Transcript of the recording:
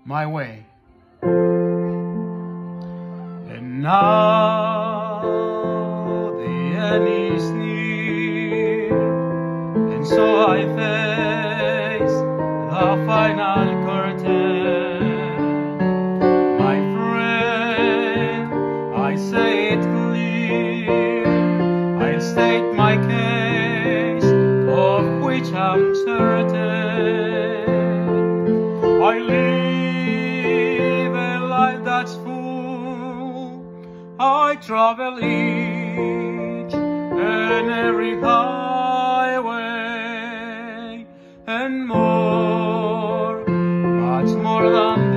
my way. And now the end is near, and so I face the final curtain. My friend, I say it clear, I'll state my case, of which I'm certain. I live a life that's full, I travel each and every highway, and more, much more than